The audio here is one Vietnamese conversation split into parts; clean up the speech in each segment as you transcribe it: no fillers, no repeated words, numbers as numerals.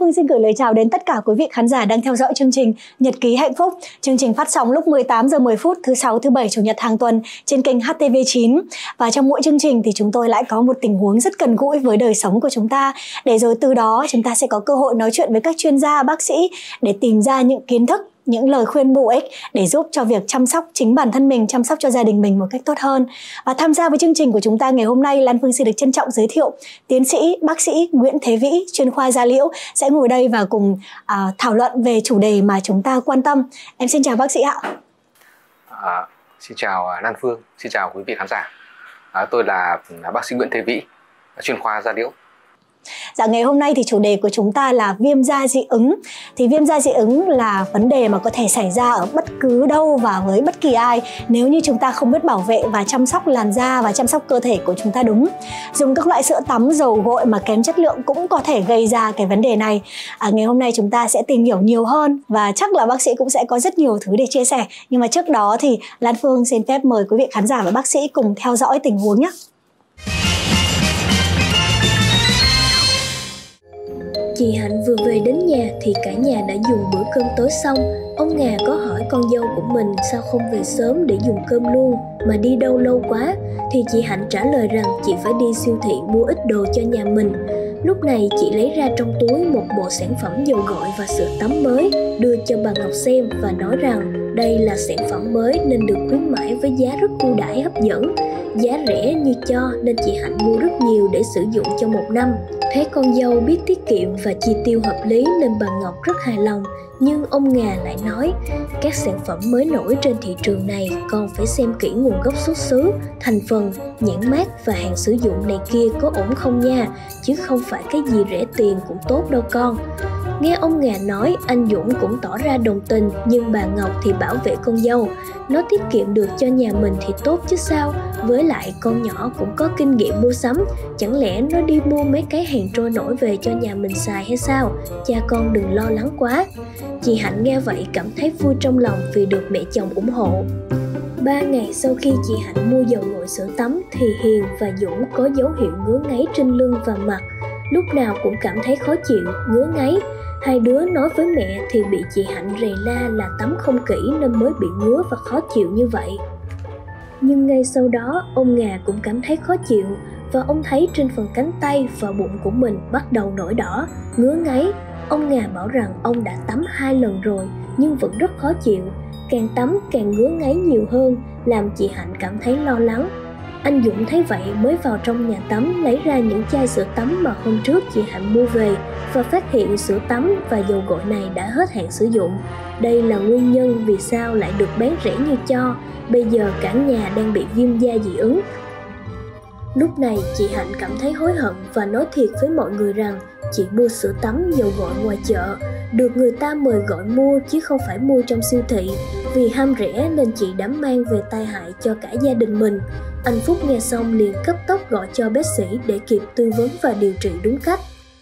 Phương xin gửi lời chào đến tất cả quý vị khán giả đang theo dõi chương trình Nhật ký hạnh phúc. Chương trình phát sóng lúc 18 giờ 10 phút thứ 6, thứ 7, chủ nhật hàng tuần trên kênh HTV9. Và trong mỗi chương trình thì chúng tôi lại có một tình huống rất gần gũi với đời sống của chúng ta, để rồi từ đó chúng ta sẽ có cơ hội nói chuyện với các chuyên gia, bác sĩ để tìm ra những kiến thức, những lời khuyên bổ ích để giúp cho việc chăm sóc chính bản thân mình, chăm sóc cho gia đình mình một cách tốt hơn. Và tham gia với chương trình của chúng ta ngày hôm nay, Lan Phương xin được trân trọng giới thiệu tiến sĩ, bác sĩ Nguyễn Thế Vĩ, chuyên khoa da liễu sẽ ngồi đây và cùng thảo luận về chủ đề mà chúng ta quan tâm. Em xin chào bác sĩ ạ. Xin chào Lan Phương, xin chào quý vị khán giả. Tôi là bác sĩ Nguyễn Thế Vĩ, chuyên khoa da liễu. Dạ, ngày hôm nay thì chủ đề của chúng ta là viêm da dị ứng. Thì viêm da dị ứng là vấn đề mà có thể xảy ra ở bất cứ đâu và với bất kỳ ai nếu như chúng ta không biết bảo vệ và chăm sóc làn da và chăm sóc cơ thể của chúng ta đúng. Dùng các loại sữa tắm, dầu gội mà kém chất lượng cũng có thể gây ra cái vấn đề này. Ngày hôm nay chúng ta sẽ tìm hiểu nhiều hơn và chắc là bác sĩ cũng sẽ có rất nhiều thứ để chia sẻ. Nhưng mà trước đó thì Lan Phương xin phép mời quý vị khán giả và bác sĩ cùng theo dõi tình huống nhé. Chị Hạnh vừa về đến nhà thì cả nhà đã dùng bữa cơm tối xong. Ông Ngà có hỏi con dâu của mình sao không về sớm để dùng cơm luôn mà đi đâu lâu quá, thì chị Hạnh trả lời rằng chị phải đi siêu thị mua ít đồ cho nhà mình. Lúc này chị lấy ra trong túi một bộ sản phẩm dầu gội và sữa tắm mới đưa cho bà Ngọc xem và nói rằng đây là sản phẩm mới nên được khuyến mãi với giá rất ưu đãi hấp dẫn. Giá rẻ như cho nên chị Hạnh mua rất nhiều để sử dụng cho 1 năm. Thấy con dâu biết tiết kiệm và chi tiêu hợp lý nên bà Ngọc rất hài lòng. Nhưng ông Ngà lại nói, các sản phẩm mới nổi trên thị trường này con phải xem kỹ nguồn gốc xuất xứ, thành phần, nhãn mác và hạn sử dụng này kia có ổn không nha, chứ không phải cái gì rẻ tiền cũng tốt đâu con. Nghe ông Ngà nói, anh Dũng cũng tỏ ra đồng tình, nhưng bà Ngọc thì bảo vệ con dâu. Nó tiết kiệm được cho nhà mình thì tốt chứ sao, với lại con nhỏ cũng có kinh nghiệm mua sắm, chẳng lẽ nó đi mua mấy cái hàng trôi nổi về cho nhà mình xài hay sao, cha con đừng lo lắng quá. Chị Hạnh nghe vậy cảm thấy vui trong lòng vì được mẹ chồng ủng hộ. 3 ngày sau khi chị Hạnh mua dầu gội sữa tắm thì Hiền và Dũng có dấu hiệu ngứa ngáy trên lưng và mặt. Lúc nào cũng cảm thấy khó chịu, ngứa ngáy. Hai đứa nói với mẹ thì bị chị Hạnh rầy la là tắm không kỹ nên mới bị ngứa và khó chịu như vậy. Nhưng ngay sau đó ông Ngà cũng cảm thấy khó chịu và ông thấy trên phần cánh tay và bụng của mình bắt đầu nổi đỏ, ngứa ngáy. Ông Ngà bảo rằng ông đã tắm 2 lần rồi nhưng vẫn rất khó chịu, càng tắm càng ngứa ngáy nhiều hơn, làm chị Hạnh cảm thấy lo lắng. Anh Dũng thấy vậy mới vào trong nhà tắm lấy ra những chai sữa tắm mà hôm trước chị Hạnh mua về và phát hiện sữa tắm và dầu gội này đã hết hạn sử dụng. Đây là nguyên nhân vì sao lại được bán rẻ như cho. Bây giờ cả nhà đang bị viêm da dị ứng. Lúc này chị Hạnh cảm thấy hối hận và nói thiệt với mọi người rằng chị mua sữa tắm, dầu gội ngoài chợ, được người ta mời gọi mua chứ không phải mua trong siêu thị. Vì ham rẻ nên chị đã mang về tai hại cho cả gia đình mình. Anh Phúc nghe xong liền cấp tốc gọi cho bác sĩ để kịp tư vấn và điều trị đúng cách.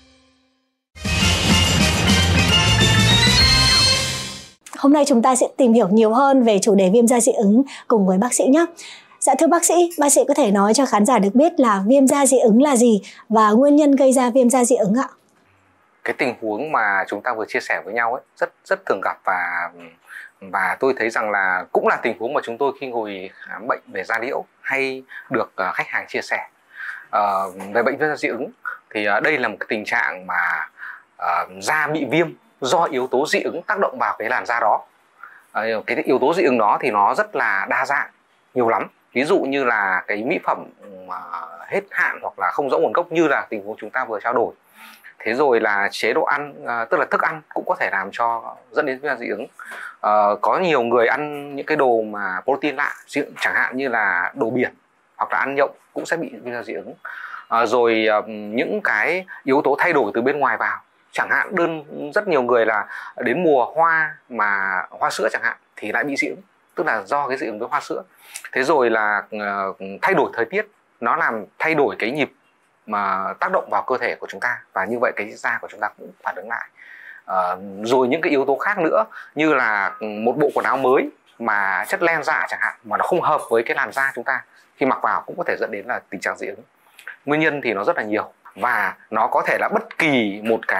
Hôm nay chúng ta sẽ tìm hiểu nhiều hơn về chủ đề viêm da dị ứng cùng với bác sĩ nhé. Dạ thưa bác sĩ có thể nói cho khán giả được biết là viêm da dị ứng là gì và nguyên nhân gây ra viêm da dị ứng ạ? Cái tình huống mà chúng ta vừa chia sẻ với nhau ấy rất thường gặp và tôi thấy rằng là cũng là tình huống mà chúng tôi khi ngồi khám bệnh về da liễu hay được khách hàng chia sẻ. Về bệnh viêm da dị ứng thì đây là một cái tình trạng mà da bị viêm do yếu tố dị ứng tác động vào cái làn da đó. Cái yếu tố dị ứng đó thì nó rất là đa dạng, nhiều lắm. Ví dụ như là cái mỹ phẩm hết hạn hoặc là không rõ nguồn gốc như là tình huống chúng ta vừa trao đổi. Thế rồi là chế độ ăn, tức là thức ăn cũng có thể làm cho dẫn đến viêm da dị ứng. Có nhiều người ăn những cái đồ mà protein lạ, chẳng hạn như là đồ biển hoặc là ăn nhộng cũng sẽ bị viêm da dị ứng. Rồi những cái yếu tố thay đổi từ bên ngoài vào, chẳng hạn rất nhiều người là đến mùa hoa mà hoa sữa chẳng hạn thì lại bị dị ứng, tức là do cái dị ứng với hoa sữa. Thế rồi là thay đổi thời tiết, nó làm thay đổi cái nhịp mà tác động vào cơ thể của chúng ta và như vậy cái da của chúng ta cũng phản ứng lại. Rồi những cái yếu tố khác nữa như là một bộ quần áo mới mà chất len dạ chẳng hạn mà nó không hợp với cái làn da chúng ta, khi mặc vào cũng có thể dẫn đến là tình trạng dị ứng. Nguyên nhân thì nó rất là nhiều và nó có thể là bất kỳ một cái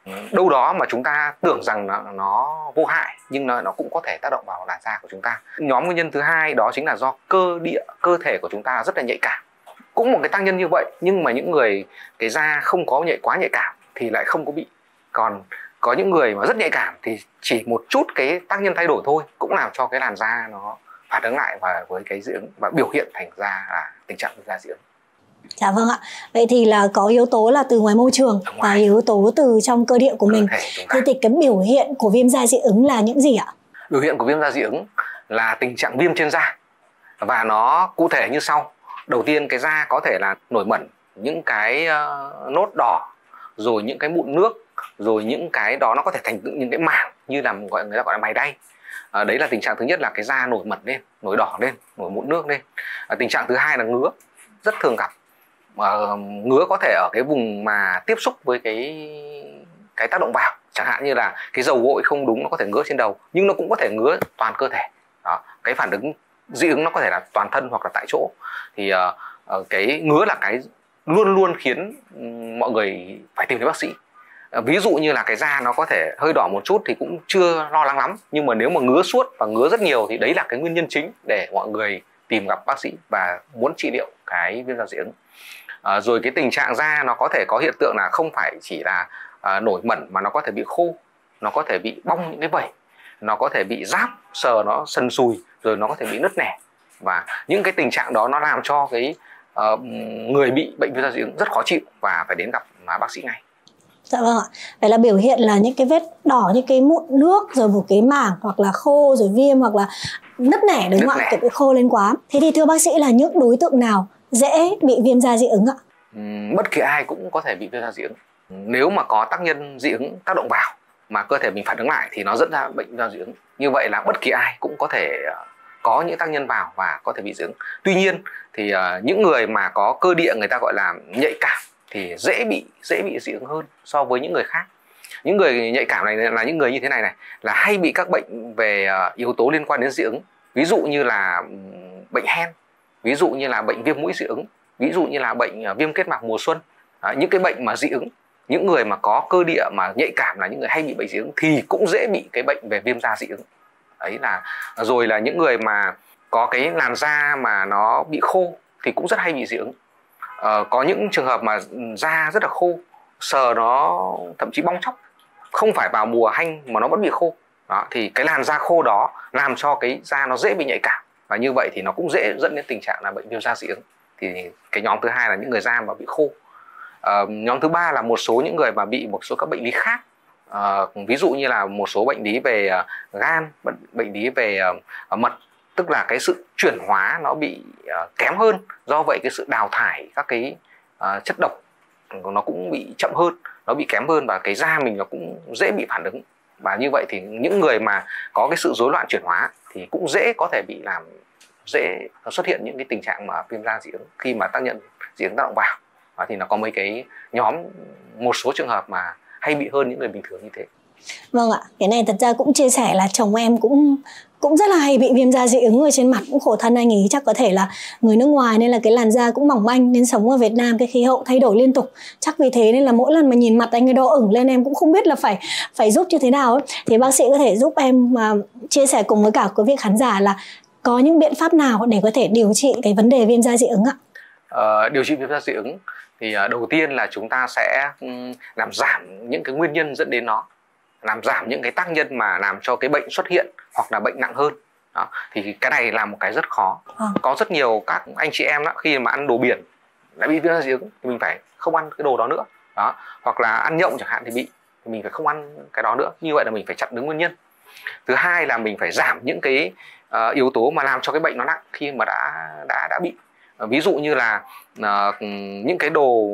đâu đó mà chúng ta tưởng rằng nó vô hại nhưng nó cũng có thể tác động vào làn da của chúng ta. Nhóm nguyên nhân thứ hai đó chính là do cơ thể của chúng ta rất là nhạy cảm. Cũng một cái tác nhân như vậy, nhưng mà những người cái da không có quá nhạy cảm thì lại không có bị. Còn có những người mà rất nhạy cảm thì chỉ một chút cái tác nhân thay đổi thôi cũng làm cho cái làn da nó phản ứng lại và với cái dị ứng và biểu hiện thành ra là tình trạng da dị ứng. Dạ vâng ạ. Vậy thì là có yếu tố là từ ngoài môi trường và yếu tố từ trong cơ địa của mình. Thế thì cái biểu hiện của viêm da dị ứng là những gì ạ? Biểu hiện của viêm da dị ứng là tình trạng viêm trên da và nó cụ thể như sau. Đầu tiên cái da có thể là nổi mẩn, những cái nốt đỏ, rồi những cái mụn nước, rồi những cái đó nó có thể thành những cái mảng như là người ta gọi là mày đay. Đấy là tình trạng thứ nhất, là cái da nổi mẩn lên, nổi đỏ lên, nổi mụn nước lên. Tình trạng thứ hai là ngứa, rất thường gặp. Ngứa có thể ở cái vùng mà tiếp xúc với cái tác động vào, chẳng hạn như là cái dầu gội không đúng, nó có thể ngứa trên đầu, nhưng nó cũng có thể ngứa toàn cơ thể. Đó, cái phản ứng dị ứng nó có thể là toàn thân hoặc là tại chỗ. Thì cái ngứa là cái luôn luôn khiến mọi người phải tìm đến bác sĩ. Ví dụ như là cái da nó có thể hơi đỏ một chút thì cũng chưa lo lắng lắm, nhưng mà nếu mà ngứa suốt và ngứa rất nhiều thì đấy là cái nguyên nhân chính để mọi người tìm gặp bác sĩ và muốn trị liệu cái viêm da dị ứng. Rồi cái tình trạng da nó có thể có hiện tượng là không phải chỉ là nổi mẩn mà nó có thể bị khô, nó có thể bị bong những cái vẩy, nó có thể bị ráp, sờ nó sần sùi, rồi nó có thể bị nứt nẻ. Và những cái tình trạng đó nó làm cho cái người bị bệnh viêm da dị ứng rất khó chịu và phải đến gặp bác sĩ ngay. Dạ vâng ạ. Vậy là biểu hiện là những cái vết đỏ, những cái mụn nước, rồi một cái mảng hoặc là khô, rồi viêm hoặc là nứt nẻ, đúng không ạ? Kiểu bị khô lên quá. Thế thì thưa bác sĩ là những đối tượng nào dễ bị viêm da dị ứng ạ? Bất kỳ ai cũng có thể bị viêm da dị ứng. Nếu mà có tác nhân dị ứng tác động vào mà cơ thể mình phản ứng lại thì nó dẫn ra bệnh viêm da dị ứng. Như vậy là bất kỳ ai cũng có thể có những tác nhân vào và có thể bị dị ứng. Tuy nhiên thì những người mà có cơ địa người ta gọi là nhạy cảm thì dễ bị dị ứng hơn so với những người khác. Những người nhạy cảm này là những người như thế này là hay bị các bệnh về yếu tố liên quan đến dị ứng. Ví dụ như là bệnh hen, ví dụ như là bệnh viêm mũi dị ứng, ví dụ như là bệnh viêm kết mạc mùa xuân. Những cái bệnh mà dị ứng, những người mà có cơ địa mà nhạy cảm là những người hay bị bệnh dị ứng thì cũng dễ bị cái bệnh về viêm da dị ứng. Đấy là rồi là những người mà có cái làn da mà nó bị khô thì cũng rất hay bị dị ứng. Có những trường hợp mà da rất là khô, sờ nó thậm chí bong tróc, không phải vào mùa hanh mà nó vẫn bị khô. Đó, thì cái làn da khô đó làm cho cái da nó dễ bị nhạy cảm, và như vậy thì nó cũng dễ dẫn đến tình trạng là bệnh viêm da dị ứng. Thì cái nhóm thứ hai là những người da mà bị khô. Nhóm thứ ba là một số những người mà bị một số các bệnh lý khác. Ví dụ như là một số bệnh lý về gan, bệnh lý về mật, tức là cái sự chuyển hóa nó bị kém hơn, do vậy cái sự đào thải các cái chất độc nó cũng bị chậm hơn, nó bị kém hơn, và cái da mình nó cũng dễ bị phản ứng. Và như vậy thì những người mà có cái sự rối loạn chuyển hóa thì cũng dễ có thể bị dễ xuất hiện những cái tình trạng mà viêm da dị ứng khi mà tác nhân dị ứng tác động vào. Và thì nó có mấy cái nhóm, một số trường hợp mà hay bị hơn những người bình thường như thế. Vâng ạ, cái này thật ra cũng chia sẻ là chồng em cũng rất là hay bị viêm da dị ứng ở trên mặt, cũng khổ thân anh ấy, chắc có thể là người nước ngoài nên là cái làn da cũng mỏng manh, nên sống ở Việt Nam cái khí hậu thay đổi liên tục, chắc vì thế nên là mỗi lần mà nhìn mặt anh ấy đỏ ửng lên em cũng không biết là phải giúp như thế nào ấy. Thì bác sĩ có thể giúp em mà chia sẻ cùng với cả quý vị khán giả là có những biện pháp nào để có thể điều trị cái vấn đề viêm da dị ứng ạ? Điều trị viêm da dị ứng thì đầu tiên là chúng ta sẽ làm giảm những cái nguyên nhân dẫn đến nó, làm giảm những cái tác nhân mà làm cho cái bệnh xuất hiện hoặc là bệnh nặng hơn. Đó, thì cái này là một cái rất khó. Có rất nhiều các anh chị em đó, khi mà ăn đồ biển đã bị viêm da dị ứng thì mình phải không ăn cái đồ đó nữa. Đó, hoặc là ăn nhộng chẳng hạn thì mình phải không ăn cái đó nữa. Như vậy là mình phải chặn đứng nguyên nhân. Thứ hai là mình phải giảm những cái yếu tố mà làm cho cái bệnh nó nặng khi mà đã bị. Ví dụ như là những cái đồ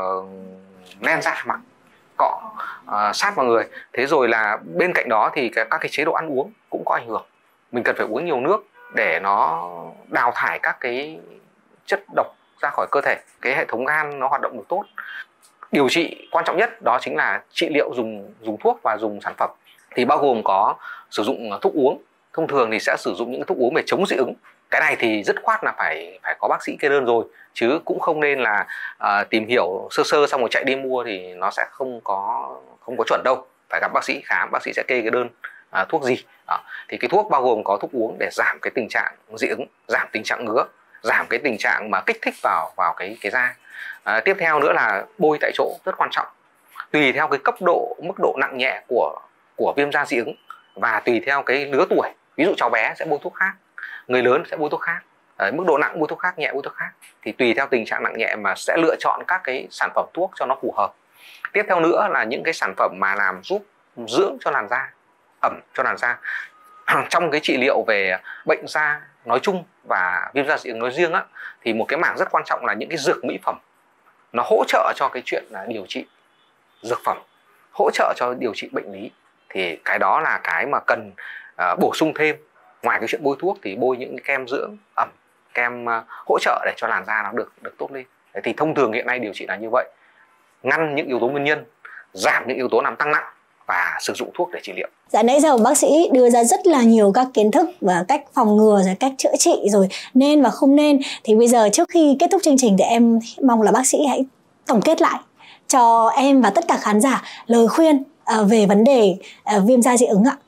len da mặc, cọ sát vào người. Thế rồi là bên cạnh đó thì các cái chế độ ăn uống cũng có ảnh hưởng. Mình cần phải uống nhiều nước để nó đào thải các cái chất độc ra khỏi cơ thể, cái hệ thống gan nó hoạt động được tốt. Điều trị quan trọng nhất đó chính là trị liệu dùng thuốc và dùng sản phẩm, thì bao gồm có sử dụng thuốc uống. Thông thường thì sẽ sử dụng những thuốc uống về chống dị ứng, Cái này thì dứt khoát là phải có bác sĩ kê đơn rồi, chứ cũng không nên là tìm hiểu sơ sơ xong rồi chạy đi mua thì nó sẽ không có chuẩn đâu. Phải gặp bác sĩ khám, bác sĩ sẽ kê cái đơn thuốc gì. Thì cái thuốc bao gồm có thuốc uống để giảm cái tình trạng dị ứng, giảm tình trạng ngứa, giảm cái tình trạng mà kích thích vào cái da. Tiếp theo nữa là bôi tại chỗ, rất quan trọng. Tùy theo cái mức độ nặng nhẹ của viêm da dị ứng và tùy theo cái lứa tuổi, ví dụ cháu bé sẽ bôi thuốc khác, người lớn sẽ bôi thuốc khác, mức độ nặng bôi thuốc khác, nhẹ bôi thuốc khác. Thì tùy theo tình trạng nặng nhẹ mà sẽ lựa chọn các cái sản phẩm thuốc cho nó phù hợp. Tiếp theo nữa là những cái sản phẩm mà làm giúp dưỡng cho làn da, ẩm cho làn da. Trong cái trị liệu về bệnh da nói chung và viêm da dị ứng nói riêng á, thì một cái mảng rất quan trọng là những cái dược mỹ phẩm. Nó hỗ trợ cho cái chuyện là điều trị dược phẩm, hỗ trợ cho điều trị bệnh lý. Thì cái đó là cái mà cần bổ sung thêm. Ngoài cái chuyện bôi thuốc thì bôi những cái kem dưỡng ẩm, kem hỗ trợ để cho làn da nó được tốt lên. Thì thông thường hiện nay điều trị là như vậy, ngăn những yếu tố nguyên nhân, giảm những yếu tố làm tăng nặng và sử dụng thuốc để trị liệu. Dạ, nãy giờ bác sĩ đưa ra rất là nhiều các kiến thức và cách phòng ngừa, rồi cách chữa trị, rồi nên và không nên. Thì bây giờ trước khi kết thúc chương trình thì em mong là bác sĩ hãy tổng kết lại cho em và tất cả khán giả lời khuyên về vấn đề viêm da dị ứng ạ.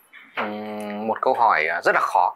Một câu hỏi rất là khó.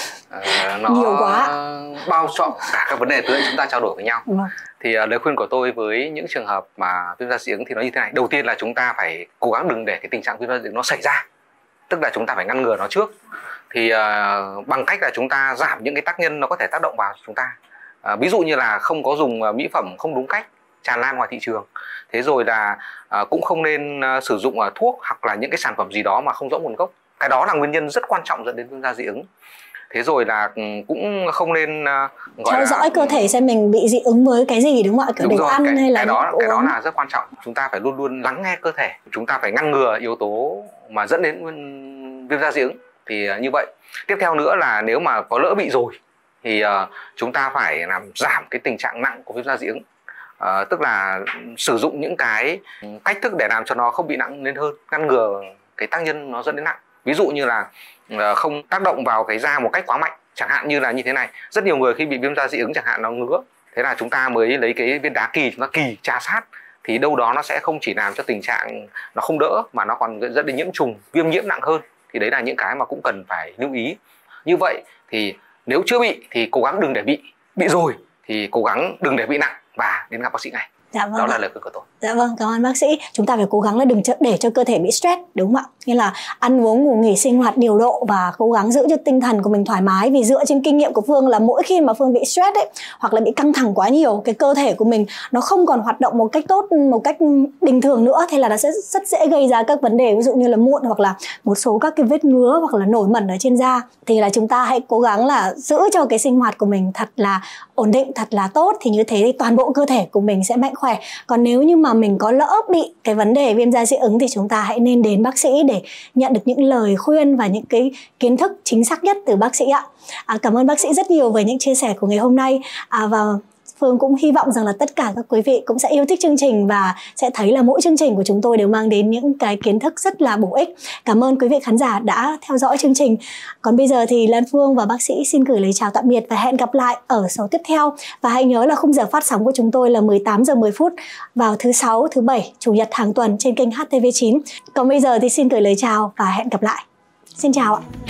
Nó nhiều quá, bao trọn cả các vấn đề tới chúng ta trao đổi với nhau. Thì lời khuyên của tôi với những trường hợp mà viêm da dị ứng thì nó như thế này. Đầu tiên là chúng ta phải cố gắng đừng để cái tình trạng viêm da dị ứng nó xảy ra, tức là chúng ta phải ngăn ngừa nó trước. Thì bằng cách là chúng ta giảm những cái tác nhân nó có thể tác động vào chúng ta. Ví dụ như là không có dùng mỹ phẩm không đúng cách tràn lan ngoài thị trường. Thế rồi là cũng không nên sử dụng thuốc hoặc là những cái sản phẩm gì đó mà không rõ nguồn gốc. Cái đó là nguyên nhân rất quan trọng dẫn đến viêm da dị ứng. Thế rồi là cũng không nên theo dõi cơ thể xem mình bị dị ứng với cái gì, đúng không ạ? Kiểu đồ ăn hay là cái đó là rất quan trọng. Chúng ta phải luôn luôn lắng nghe cơ thể. Chúng ta phải ngăn ngừa yếu tố mà dẫn đến viêm da dị ứng. Thì như vậy. Tiếp theo nữa là nếu mà có lỡ bị rồi thì chúng ta phải làm giảm cái tình trạng nặng của viêm da dị ứng. Tức là sử dụng những cái cách thức để làm cho nó không bị nặng lên hơn, ngăn ngừa cái tác nhân nó dẫn đến nặng. Ví dụ như là không tác động vào cái da một cách quá mạnh, chẳng hạn như là như thế này. Rất nhiều người khi bị viêm da dị ứng chẳng hạn nó ngứa, thế là chúng ta mới lấy cái viên đá kỳ chúng ta kỳ chà sát, thì đâu đó nó sẽ không chỉ làm cho tình trạng nó không đỡ mà nó còn dẫn đến nhiễm trùng, viêm nhiễm nặng hơn. Thì đấy là những cái mà cũng cần phải lưu ý. Như vậy thì nếu chưa bị thì cố gắng đừng để bị rồi thì cố gắng đừng để bị nặng và đến gặp bác sĩ ngay. Dạ vâng, đó là lời khuyên của tôi. Dạ vâng, cảm ơn bác sĩ. Chúng ta phải cố gắng là đừng để cho cơ thể bị stress, đúng không ạ? Như là ăn uống, ngủ nghỉ, sinh hoạt điều độ và cố gắng giữ cho tinh thần của mình thoải mái. Vì dựa trên kinh nghiệm của Phương là mỗi khi mà Phương bị stress ấy, hoặc là bị căng thẳng quá nhiều, cái cơ thể của mình nó không còn hoạt động một cách tốt, một cách bình thường nữa. Thế là nó sẽ rất dễ gây ra các vấn đề ví dụ như là mụn hoặc là một số các cái vết ngứa hoặc là nổi mẩn ở trên da. Thì là chúng ta hãy cố gắng là giữ cho cái sinh hoạt của mình thật là ổn định, thật là tốt. Thì như thế thì toàn bộ cơ thể của mình sẽ mạnh khỏe. Còn nếu như mà mình có lỡ bị cái vấn đề viêm da dị ứng thì chúng ta hãy nên đến bác sĩ để nhận được những lời khuyên và những cái kiến thức chính xác nhất từ bác sĩ ạ. Cảm ơn bác sĩ rất nhiều về những chia sẻ của ngày hôm nay. Và Phương cũng hy vọng rằng là tất cả các quý vị cũng sẽ yêu thích chương trình và sẽ thấy là mỗi chương trình của chúng tôi đều mang đến những cái kiến thức rất là bổ ích. Cảm ơn quý vị khán giả đã theo dõi chương trình. Còn bây giờ thì Lan Phương và bác sĩ xin gửi lời chào tạm biệt và hẹn gặp lại ở số tiếp theo. Và hãy nhớ là khung giờ phát sóng của chúng tôi là 18 giờ 10 phút vào thứ 6, thứ 7, Chủ nhật hàng tuần trên kênh HTV9. Còn bây giờ thì xin gửi lời chào và hẹn gặp lại. Xin chào ạ.